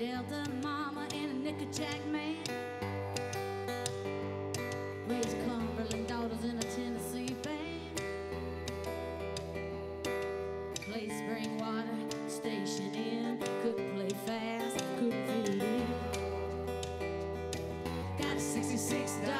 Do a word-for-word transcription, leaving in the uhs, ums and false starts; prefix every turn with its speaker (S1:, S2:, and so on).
S1: Delta mama and a Nickajack man. Raised Cumberland daughters in a Tennessee band. Play spring water, station in. Couldn't play fast, couldn't fit it in. Got a sixty-six